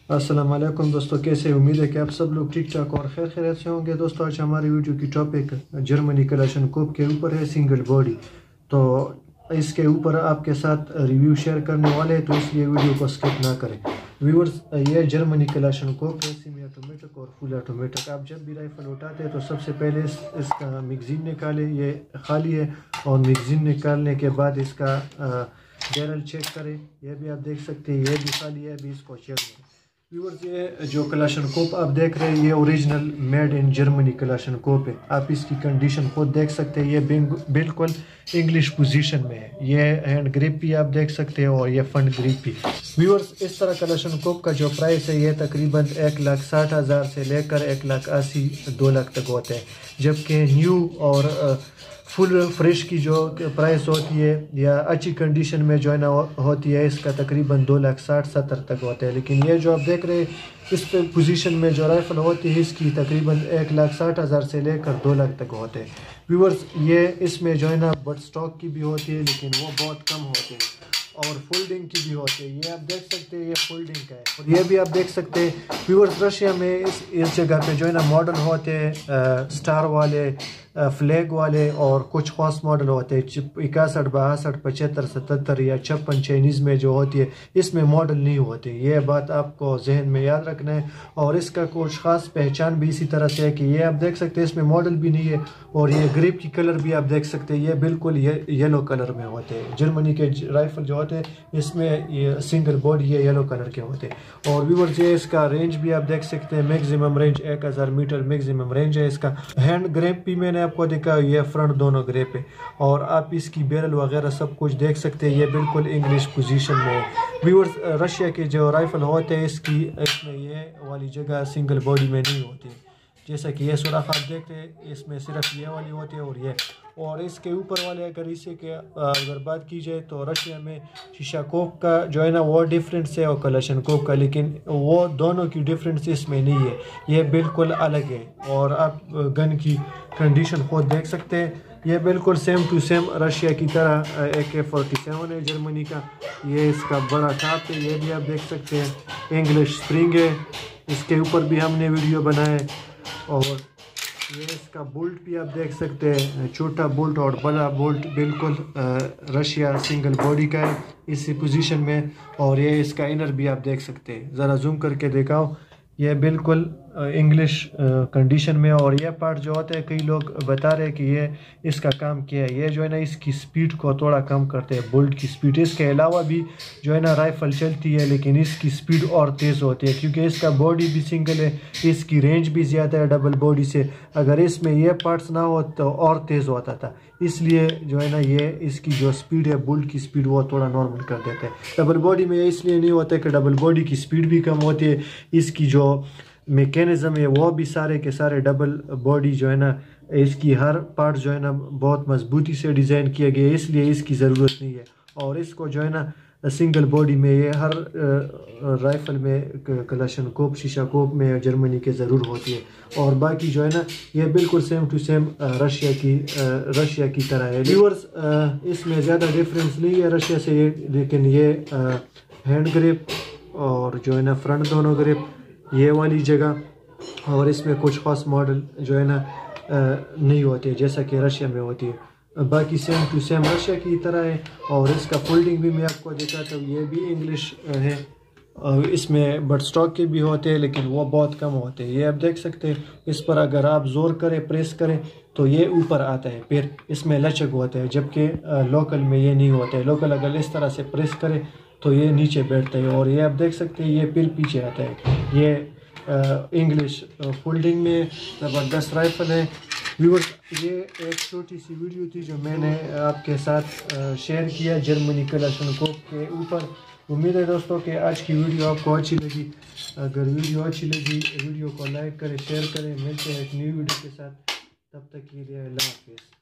अस्सलाम वालेकुम दोस्तों, कैसे? उम्मीद है कि आप सब लोग ठीक ठाक और खैर खैरियत से होंगे। दोस्तों आज हमारी वीडियो की टॉपिक जर्मनी कलाशनकोव के ऊपर है, सिंगल बॉडी। तो इसके ऊपर आपके साथ रिव्यू शेयर करने वाले हैं, तो इसलिए वीडियो को स्किप ना करें। व्यूअर्स, ये जर्मनी कलाशनकोव है, सेमी ऑटोमेटिक और फुल ऑटोमेटिक। आप जब भी राइफल उठाते हैं तो सबसे पहले इसका मैगजीन निकालें, ये खाली है, और मैगजीन निकालने के बाद इसका बैरल चेक करें। यह भी आप देख सकते हैं, ये भी खाली है, अभी इसको चेक करें। व्यूअर्स, ये जो कलाशनकोव आप देख रहे हैं, ये original made in Germany Kalashnikov है। आप इसकी कंडीशन खुद देख सकते हैं, ये बिल्कुल इंग्लिश पोजीशन में है। ये हैंड ग्रिप भी आप देख सकते हैं और ये फ्रंट ग्रिप भी। व्यूअर्स, इस तरह कलाशनकोव का जो प्राइस है, ये तकरीबन 1,60,000 से लेकर 1,80,000 2 लाख तक होते हैं। जबकि न्यू और फुल फ्रेश की जो प्राइस होती है या अच्छी कंडीशन में जो है ना होती है, इसका तकरीबन 2,60,000-70,000 तक होता है। लेकिन ये जो आप देख रहे हैं, इस पे पोजीशन में जो राइफल होती है, इसकी तकरीबन 1,60,000 से लेकर 2 लाख तक होते हैं। व्यूअर्स, ये इसमें जो है ना बट स्टॉक की भी होती है, लेकिन वो बहुत कम होते हैं, और फोल्डिंग की भी होती है। ये आप देख सकते हैं, ये फोल्डिंग का है। और ये भी आप देख सकते हैं व्यूअर्स, रशिया में इस जगह पे जो है ना मॉडल होते हैं स्टार वाले, फ्लैग वाले, और कुछ खास मॉडल होते हैं 61, 62, 75, 77 या 56 चाइनीज़ में जो होती है, इसमें मॉडल नहीं होते। ये बात आपको जहन में याद रखना है। और इसका कुछ खास पहचान भी इसी तरह से है कि ये आप देख सकते हैं, इसमें मॉडल भी नहीं है। और ये ग्रिप की कलर भी आप देख सकते हैं, ये बिल्कुल ये येलो कलर में होते हैं। जर्मनी के राइफल जो होते हैं, इसमें ये सिंगल बॉडी ये येलो कलर के होते हैं। और व्यूअर्स, ये इसका रेंज भी आप देख सकते हैं, maximum range 1000 metre maximum range है इसका। हैंड ग्रिप भी मैंने आपको दिखा, ये फ्रंट दोनों ग्रिप है। और आप इसकी बैरल वगैरह सब कुछ देख सकते हैं, ये बिल्कुल इंग्लिश पोजीशन में है। व्यूअर्स, रशिया के जो राइफल होते हैं, इसमें ये वाली जगह सिंगल बॉडी में नहीं होती। जैसा कि ये सुराख आप देख रहे हैं, इसमें सिर्फ ये वाली होती है और ये। और इसके ऊपर वाले अगर बात की जाए, तो रशिया में शीशाकोव का जो है ना वो डिफरेंस है, और कलाशनकोव का, लेकिन वो दोनों की डिफरेंस इसमें नहीं है, ये बिल्कुल अलग है। और आप गन की कंडीशन खुद देख सकते हैं, ये बिल्कुल सेम टू सेम रशिया की तरह AK-47 है जर्मनी का। ये इसका बड़ा टाप है, ये भी आप देख सकते हैं। इंग्लिश स्प्रिंग है, इसके ऊपर भी हमने वीडियो बनाए। और ये इसका बोल्ट भी आप देख सकते हैं, छोटा बोल्ट और बड़ा बोल्ट बिल्कुल रशिया सिंगल बॉडी का है इसी पोजीशन में। और ये इसका इनर भी आप देख सकते हैं, ज़रा जूम करके दिखाओ, ये बिल्कुल इंग्लिश कंडीशन में। और यह पार्ट जो होता है, कई लोग बता रहे हैं कि ये इसका काम क्या है, ये जो है ना इसकी स्पीड को थोड़ा कम करते हैं, बोल्ट की स्पीड। इसके अलावा भी जो है ना राइफल चलती है, लेकिन इसकी स्पीड और तेज़ होती है, क्योंकि इसका बॉडी भी सिंगल है, इसकी रेंज भी ज़्यादा है डबल बॉडी से। अगर इसमें ये पार्ट्स ना हो तो और तेज़ होता था, इसलिए जो है ना ये इसकी जो स्पीड है, बोल्ट की स्पीड, वो थोड़ा नॉर्मल कर देते हैं। डबल बॉडी में इसलिए नहीं होता है कि डबल बॉडी की स्पीड भी कम होती है, इसकी जो मैकेनिज्म है वो भी सारे के सारे डबल बॉडी जो है ना, इसकी हर पार्ट जो है ना बहुत मजबूती से डिज़ाइन किया गया है, इसलिए इसकी ज़रूरत नहीं है। और इसको जो है ना सिंगल बॉडी में ये हर राइफल में, कलाशनकोव शीशाकोव में जर्मनी के ज़रूर होती है। और बाकी जो है ना ये बिल्कुल सेम टू सेम रशिया की तरह है। व्यूअर्स, इसमें ज़्यादा डिफरेंस नहीं है रशिया से, लेकिन ये हैंड ग्रिप और जो है ना फ्रंट दोनों ग्रिप, ये वाली जगह, और इसमें कुछ खास मॉडल जो है ना नहीं होते जैसा कि रशिया में होती है। बाकी सेम टू सेम रशिया की तरह है। और इसका फोल्डिंग भी मैं आपको दिखाता हूँ, ये भी इंग्लिश है। और इसमें बट स्टॉक के भी होते हैं, लेकिन वो बहुत कम होते हैं। ये आप देख सकते हैं, इस पर अगर आप जोर करें, प्रेस करें, तो ये ऊपर आता है, फिर इसमें लचक होता है, जबकि लोकल में ये नहीं होता है। लोकल अगर इस तरह से प्रेस करें तो ये नीचे बैठता है, और ये आप देख सकते हैं, ये फिर पीछे आता है। ये इंग्लिश फोल्डिंग में ज़बरदस्त राइफल है। व्यूअर्स, ये एक छोटी सी वीडियो थी जो मैंने आपके साथ शेयर किया जर्मनी कलाशनकोव के ऊपर। उम्मीद है दोस्तों कि आज की वीडियो आपको अच्छी लगी। अगर वीडियो अच्छी लगी, वीडियो को लाइक करें, शेयर करें। मिलते हैं एक न्यू वीडियो के साथ, तब तक के लिए अल्लाह हाफिज़।